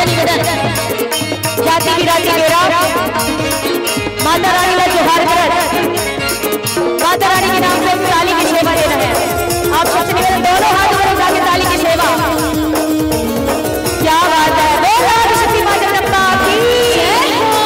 निवेदन जाति विराती बेरा माता रानी का जोहार कर माता रानी के नाम से ताली की सेवा दे रहे हैं। आप सबसे निवेदन दोनों हाथ ऊपर उठा के ताली की सेवा। क्या बात है, बोलो शक्ति मां जगदम्बा की जय।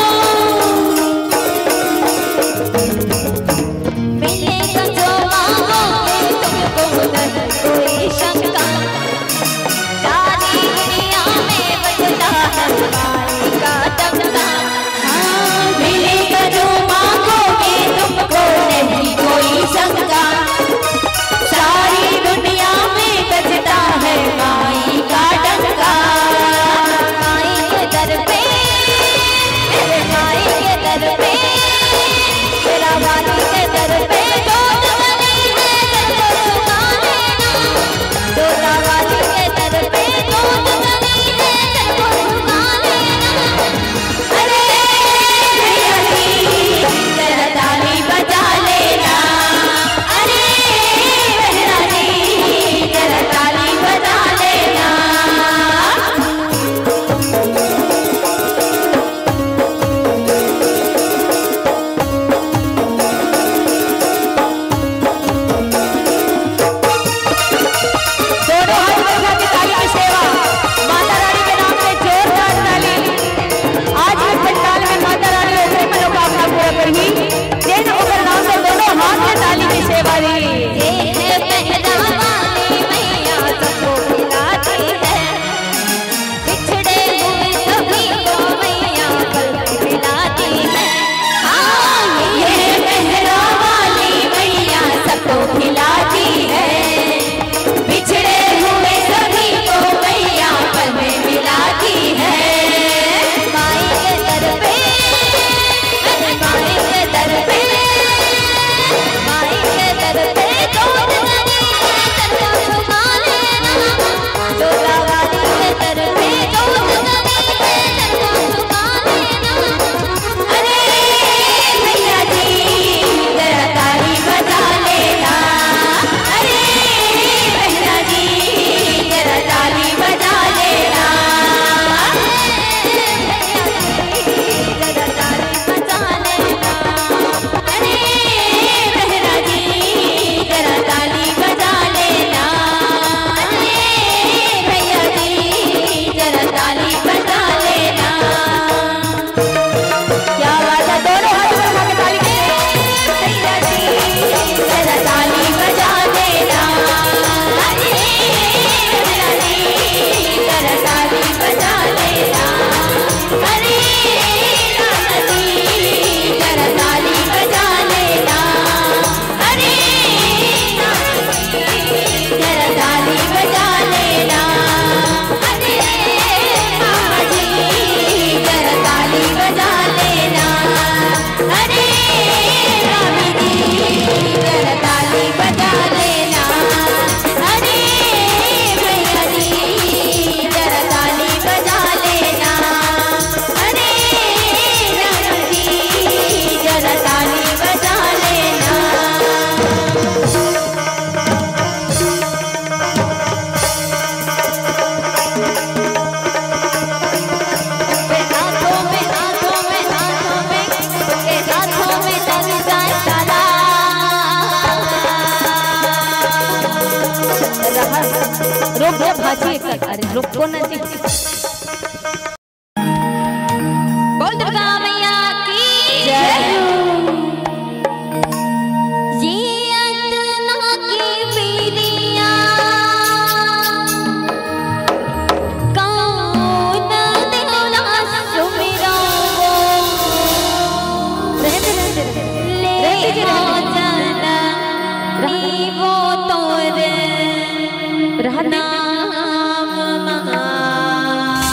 मिलेगा जो मांगोगे तुमको कोई शंका, सारी दुनिया में बजता है माई का डंका। मिलेगा जो मांगोगे तुमको नहीं कोई शंका, सारी दुनिया में बजता है माई का डंका। माई के दर पे, माई के दर पे, तेरा वाली के दर पे गोद वाली है सबको झुका लेना। तोता वाली के दर पे गोद वाली है सबको झुका लेना। अरे भैया जी जरा ताली बजा लेना, अरे बहना जी जरा ताली बजा लेना। दोनों हाथ ऊपर उठा के ताली की सेवा। माता रानी के नाम से जोरदार ताली। आज के पंडाल में माता रानी ने अपनी मनोकामना पूरा करी। दिन ऊपर नाम से दोनों हाथ से ताली की सेवा दी। ये है पहला वाली मैया सबको खिलाती है, बिछड़े हुए सभी को मैया पल खिलाती है। हाँ ये है पहला वाली मैया सबको खिलाती है, बिछड़े हुए सभी को मैया पल में मिलाती है। माई के दर पे, माई के दर पे, माई के दर पे गोद वाली है सबको झुका लेना। तोता वाली के दर पे गोद वाली है सबको झुका लेना। अरे भैया जी जरा ताली बजा लेना, अरे बहना जी जरा ताली बजा लेना। जरा ताली बजा लेना, अरे बहना जी जरा ताली बजा लेना, अरे भैया जी जरा ताली बजा लेना। क्या बात है, दोनों हाथ ऊपर उठा के ताली की सेवा। भैया जी जरा ताली बजा देना, अरे भैया जी जरा ताली बजा लेना। अरे राम जी जरा ताली बजा लेना, अरे राम जी जरा ताली बजा लेना। अरे राम जी जरा ताली बजा लेना, अरे राम जी जरा ताली बजा लेना। अरे भैया जी जरा ताली बजा लेना, अरे राम जी जरा ताली बजा लेना। हाथों में हाथों में हाथों में के हाथों में लग जाए ताला। रुक जा भाजी एक सेकंड। अरे रुको ना जी। बोल दुर्गा मैया की जय। ये अतना की वीरिया कौन देवला सुमिरो रहते रहते ले हो जाना वो तोरे रहते नाम महा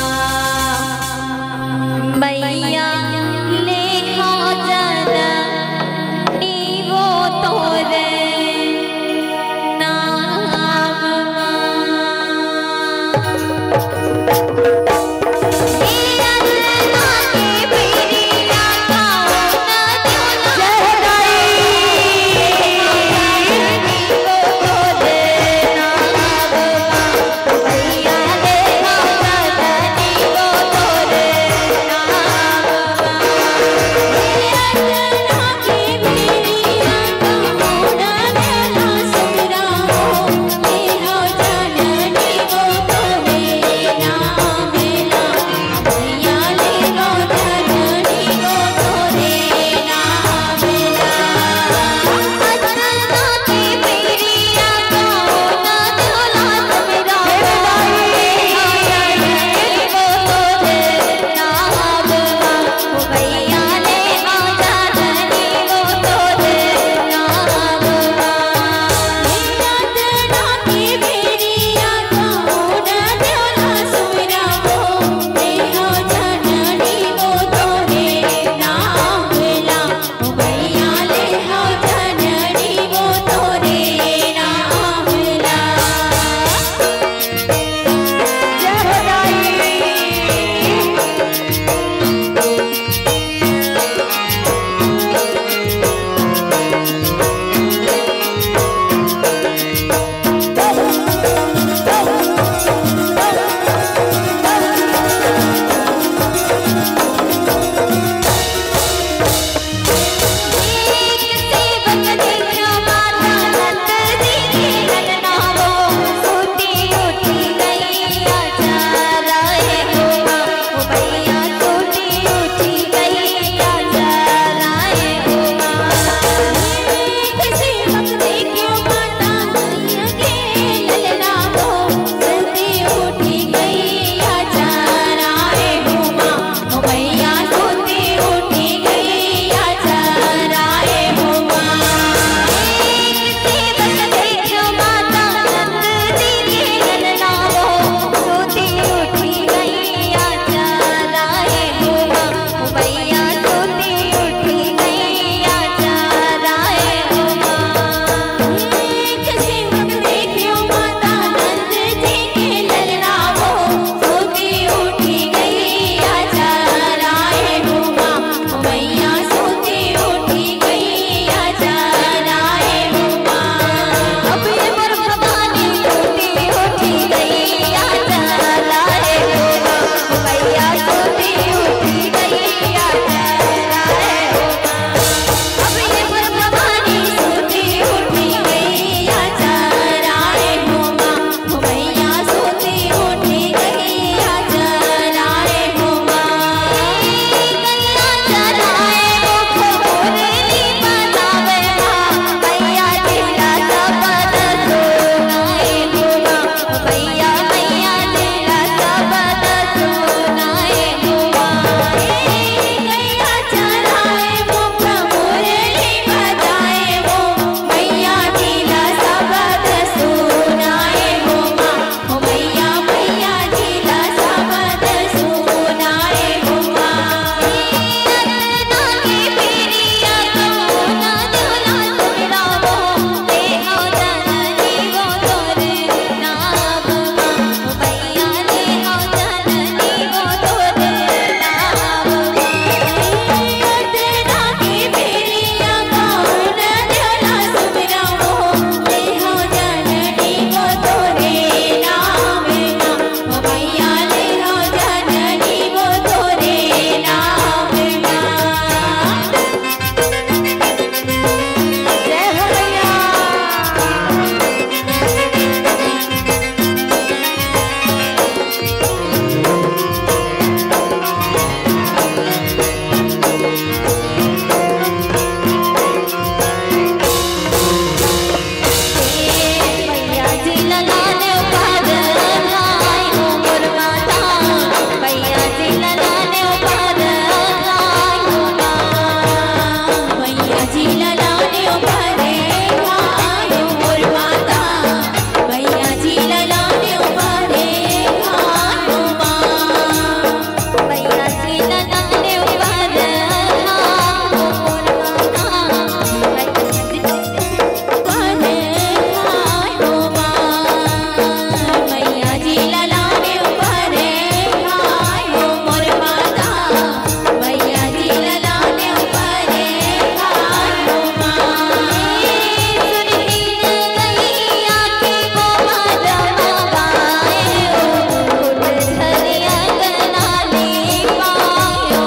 पायो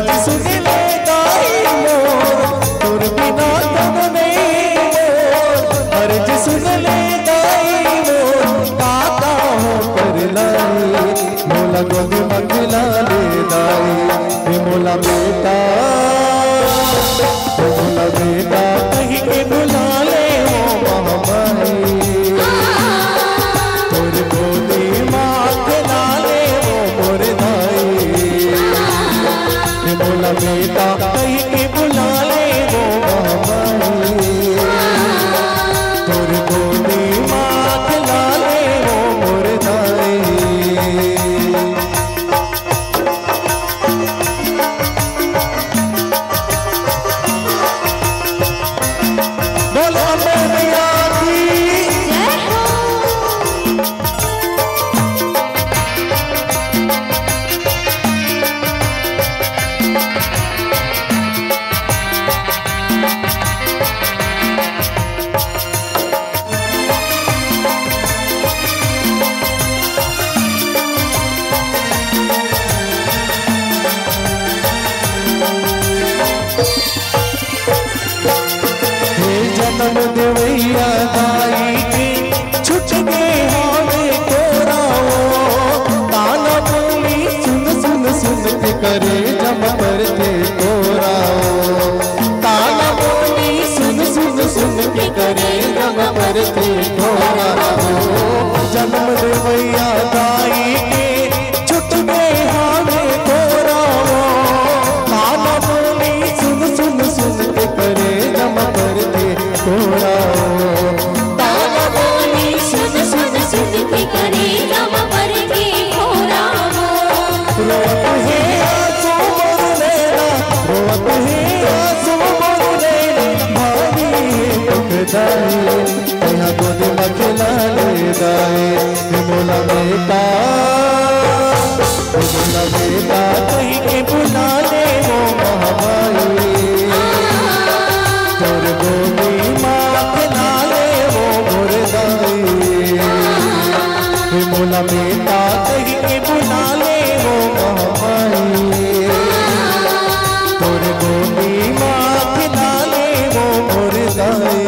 अर्ज सुन ले दाई मोर, तोर बिना तब नहीं मोर, अर्ज सुन ले दाई मोर, काका हो कर लाई, मोला गोदी मंगला ले दाई, मोला बेटा कहीं के बुला ले हो महामाई, तोर गोदी माँ खिला ले हो मोर दाई, मोला बेटा कहीं के बुला ले हो महामाई, तोर गोदी माँ खिला ले हो मोर दाई। जन्म देवैया दाई के छुट गए हावे तोराओ, ताना बोली सुन सुन सुन के करे जम करते तोराओ, ताना बोली सुन सुन सुन के करे जम करते तोराओ, जन्म देवैया दाई के छुट गए हावे तोराओ, ताना बोली सुन सुन सुन के करे जम करते तोराओ, ताना बोली सुन सुन सुन के करे जम करते तोराओ, रोत है आंसू मोर नैना, रोत है आंसू मोर नैना, भाभी दाई यहाँ गोद में खिला ले दाई, मोला बेटा कहीं के बुला ले हो महामाई, तोर गोदी माँ खिला ले हो मोर दाई, मोला बेटा कहीं के बुला ले हो महामाई, तोर गोदी माँ खिला ले हो मोर दाई।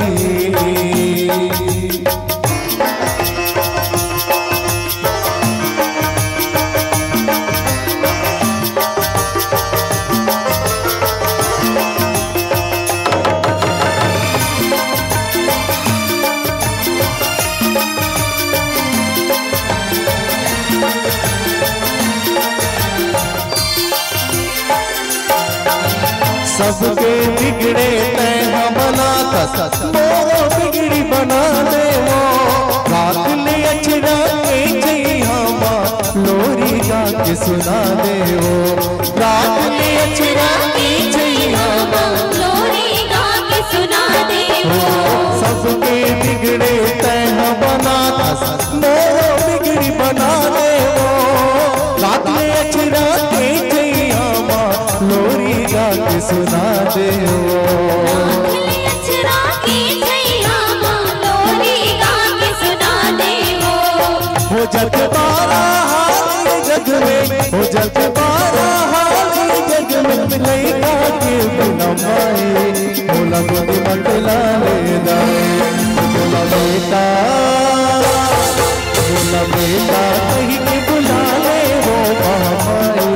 सबके बिगड़े तय हमला कस मोरो बिगड़ी बना दे वो, रात ले अचरा के जइहा माँ लोरी गा के सुना दे वो, रात ले अचरा के जइहा माँ लोरी गा के सुना दे वो, सबके बिगड़े तय हमला कस मोरो बिगड़ी बना दे वो, रात ले अचरा के जइहा माँ लोरी गा के सुना दे वो, अचरा की जइहा माँ लोरी गा के सुना दे वो जग बारा हाल जग में, हो जग बारा हाल जग में, लइका के बिना माई, मोला गोदी में खिला ले दाई, मोला बेटा कहीं के बुला ले हो महामाई,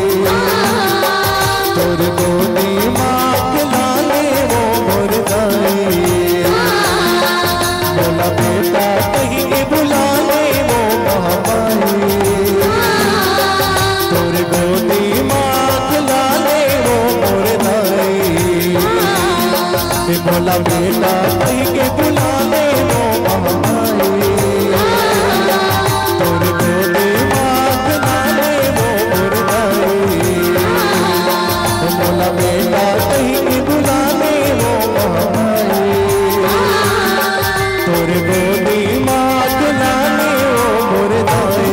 तोर गोदी माँ खिला ले हो मोर दाई, मोला बेटा कहीं के बुला ले हो महामाई, तोर गोदी माँ खिला ले हो मोर दाई, मोला बेटा कहीं के बुला ले हो महामाई, तोर गोदी माँ खिला ले हो मोर दाई, मोला बेटा कहीं के बुला ले हो महामाई, तोर गोदी माँ खिला ले हो मोर दाई,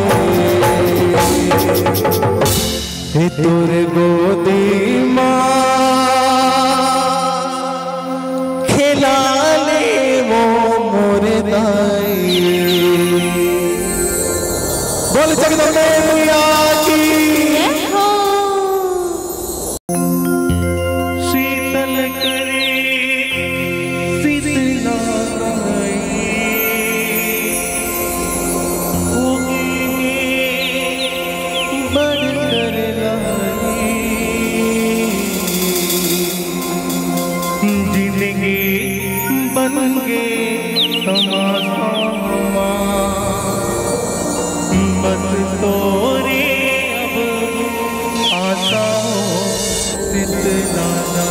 तोर गोदी माँ खिला ले वो मोर दाई। बोल जगदम्बे मैया की। शीतला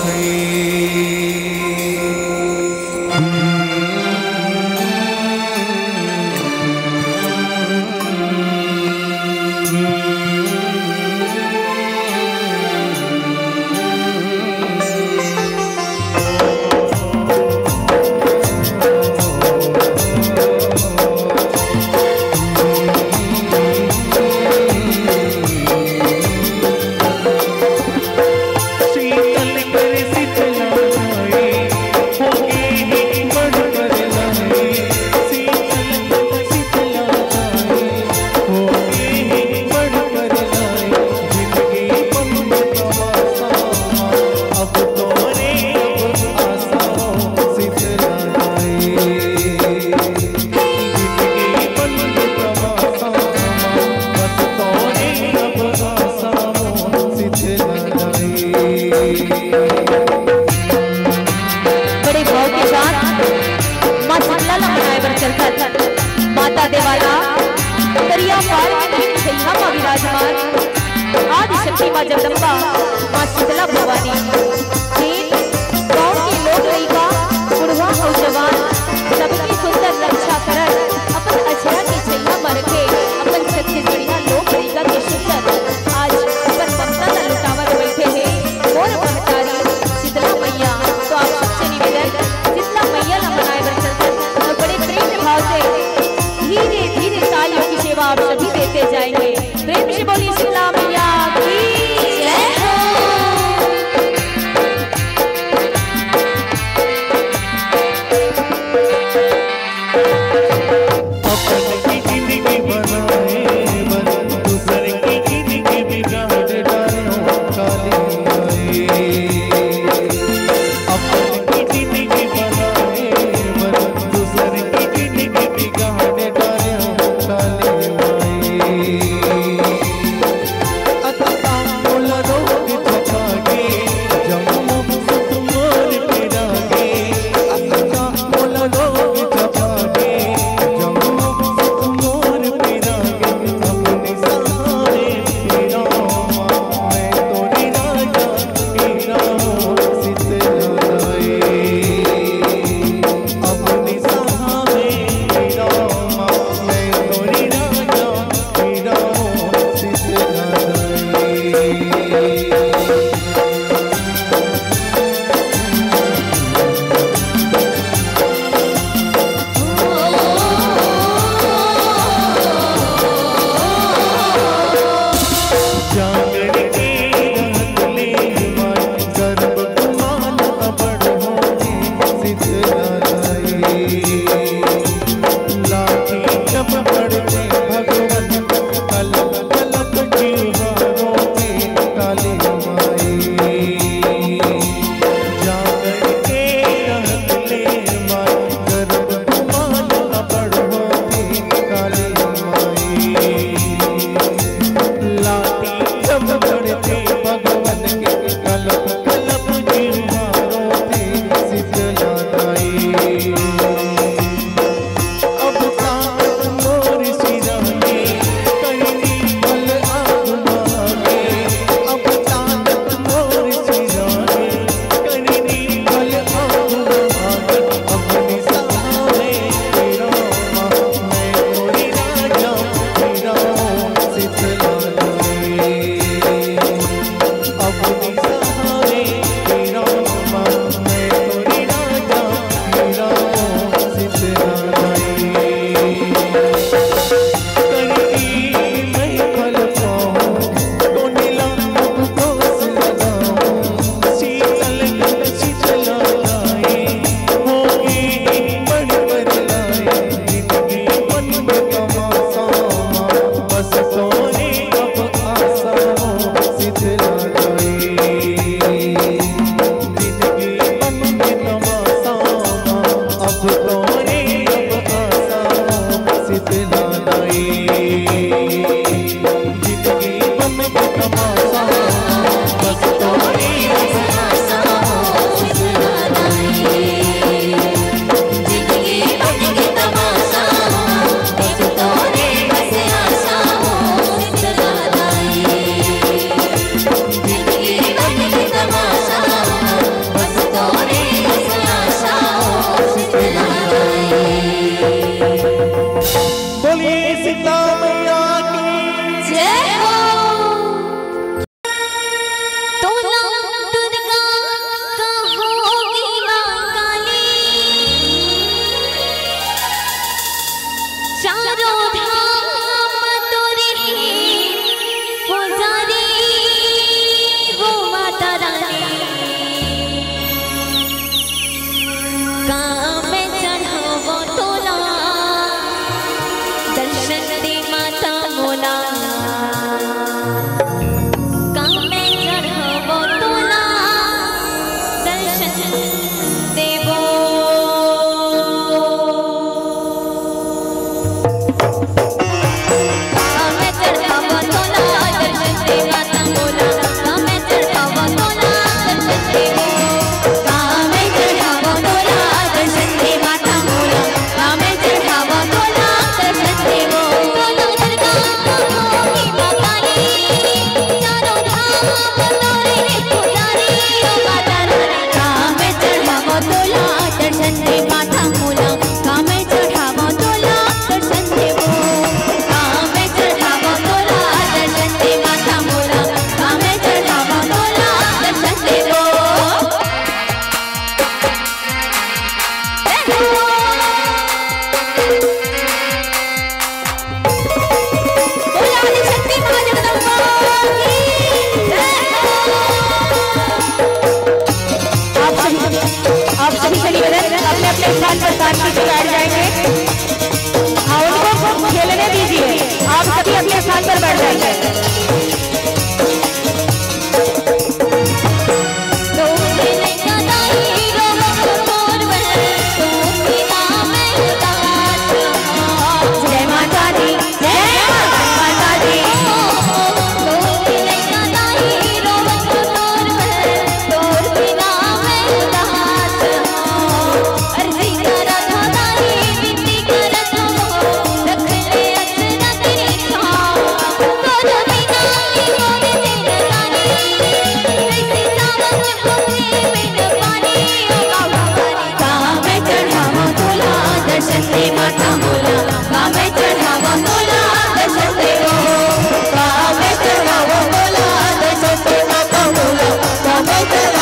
माता देवाला दरिया पार में छैया माँ विराजमान आदि शक्ति माँ जगदम्बा माँ शीतला भवानी गाँव के लोग लड़का बुढ़वा और जवान सबकी सुंदर रक्षा करन अपन अछरा की छैया माँ रखे अपन छत्तीसगढ़िया लोग लड़का के सुंदर आज अपन ममता का लुटावर बैठे हैं और महतारी शीतला मैया। तो आप सबसे निवेदन शीतला मैया ला मनाए बर चलकर और बड़े प्रेम भाव से धीरे धीरे तालियों की सेवा आप सभी देते जाएंगे। प्रेम से बोलिए शीतला मैया की जय हो।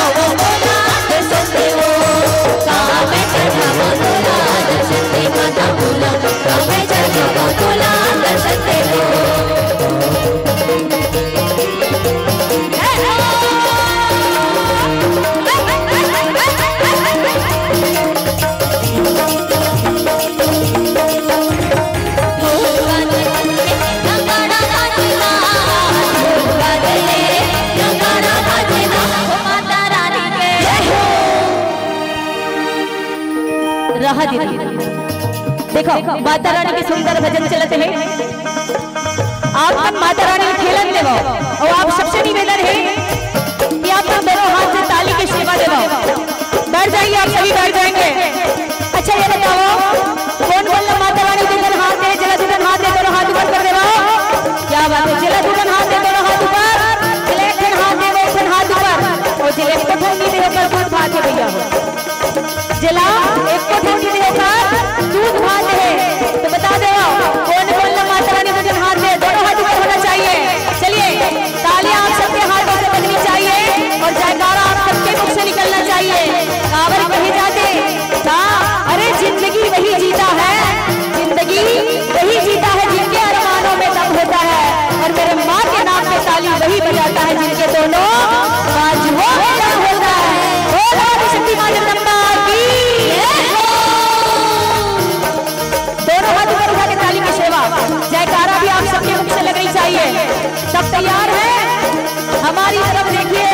चढ़ावो बोला दर्शन देवो कहाँ में चढ़ावो बोला दर्शन दे माता बोला कहाँ में चढ़ावो बोला दर्शन देवो रहा दीदी देखो माता रानी के सुंदर भजन चलते हैं आप माता रानी के खेलन देवो और आप सबसे निवेदन है कि आप दोनों हाथ से ताली की सेवा देवो। बैठ जाइए आप सभी बैठ जाएंगे। अच्छा ये बताओ कौन कौन माता रानी दुल्हन हाथ दे जला दुल्हन हाथ दे दोनों हाथ ऊपर कर देवो। क्या बात है जला दुल्हन हाथ दे दोनों हाथ ऊपर जलेखन हाथ दे वो हाथ ऊपर और जलेख को ठंडी दे ऊपर दूध भात है भैया जला एक को ठंडी दे ऊपर दूध भात है तो बता दो कौन कौन माता रानी दुल्हन हाथ दे दोनों हाथ ऊपर होना चाहिए। चलिए तालियां आप सबके हाथों से बजनी चाहिए और जयकारा आप सबके मुख से निकलना चाहिए। कावड़ कहीं जाते अरे जिंदगी वही जीता है जिंदगी वही जीता है जिनके अरमानों में दम होता है और मेरे माँ के नाम पे ताली वही बजाता है जिनके दोनों बाजुओं में दम होता है। शक्ति माँ जगदम्बा की दोनों हाथ ऊपर उठा के ताली की सेवा जयकारा भी आप सबके मुख से लगनी चाहिए। सब तैयार है हमारी तरफ देखिए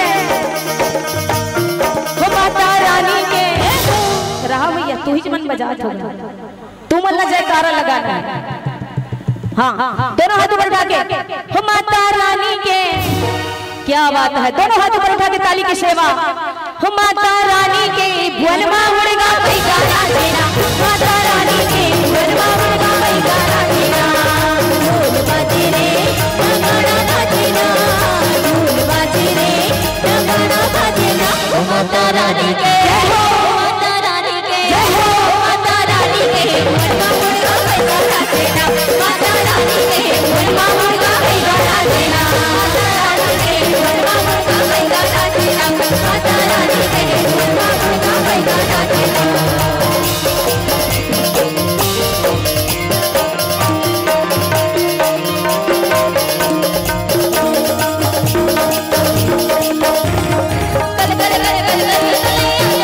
वो माता रानी के रहा भैया तू ही मन बजा छोड़ा तू मल्ला जयकारा लगाना है। हाँ दोनों हाथ ऊपर उठा के हो माता रानी के क्या बात है दोनों हाथ ऊपर उठा के ताली की सेवा हो माता रानी के भुवन मां मुड़गा भाई गाना देना माता रानी के भुवन मां मुड़गा भाई गाना देना ढोल बाजे रे नगाड़ा बाजेना ढोल बाजे रे नगाड़ा बाजेना माता रानी के माता रानी के माता रानी के भुवन मां मुड़गा भाई गाना देना माता रानी के भुवन मां मुड़गा भाई गाना देना माता रानी के भुवन मां मुड़गा भाई गाना देना माता रानी के भुवन मां मुड़गा भाई गाना देना। कल कल कल कल कल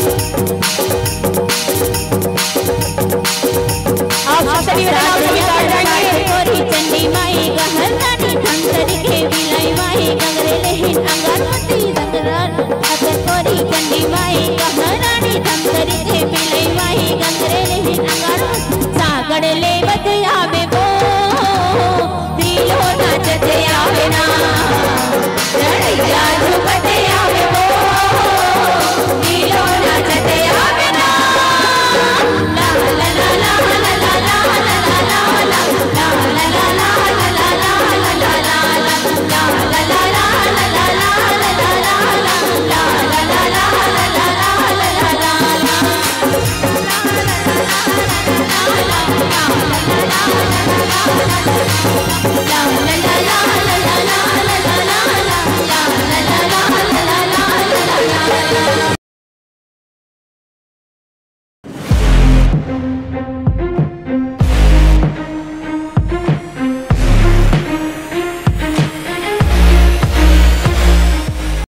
चंडी माई गहर रानी धंतरी के बिलाई माई गंगरे लेहिन अंगरवती जंगरान अतर कोरी चंडी माई गहर रानी धंतरी के बिलाई माई गंगरे लेहिन अंगरवती सागड़ ले बजया में वो दिलो नाचते आवे ना